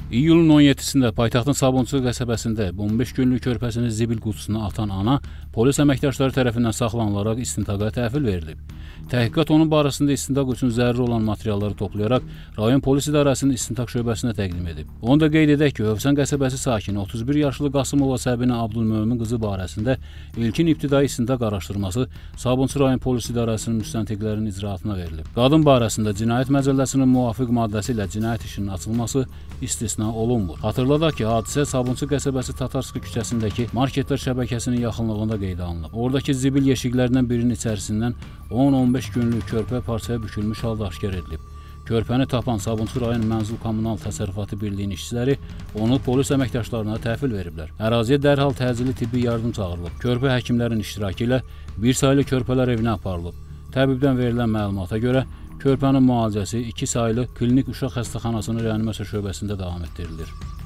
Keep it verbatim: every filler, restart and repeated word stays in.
İyulun on yeddisində paytaxtın Sabunçu qəsəbəsində on beş günlük körpəsini zibil qutusuna atan ana polis əməkdaşları tərəfindən saxlanılaraq istintaqa təhvil verilib. Təhqiqat onun barəsində istintaq üçün zəruri olan materialları toplayaraq rayon polis idarəsinin istintaq şöbəsinə təqdim edib. Onu da qeyd edək ki, Hövsan qəsəbəsi sakini otuz bir yaşlı Qasımova Səbinə Abdülmömin qızı barəsində ilkin ibtidai istintaq araşdırması Sabunçu rayon polis idarəsinin müstəntiqlərinin icraatına verilib. Qadın barəsində cinayət məcəlləsinin müvafiq maddəsi ilə cinayət işinin açılması istisna olunmur. Xatırladaq ki, hadisə Sabunçu qəsəbəsi Tatarski küçəsindəki marketlər şəbəkəsinin yaxınlığında qeydə alınıb. Oradakı zibil yeşiklərindən birinin içərisindən on on beş günlük körpə parçaya bükülmüş halda aşkar edilib. Körpəni tapan Sabunçu rayon Mənzil Kommunal Təsərrüfatı Birliyinin işçiləri onu polis əməkdaşlarına təhvil veriblər. Əraziyə dərhal təcili tibbi yardım çağırılıb. Körpə həkimlərin iştirakı ilə bir saylı körpələr evinə aparılıb. Təbibdən verilən məlumata görə körpənin müalicəsi iki saylı klinik uşaq xəstəxanasının reanimasiya şöbəsində davam etdirilir.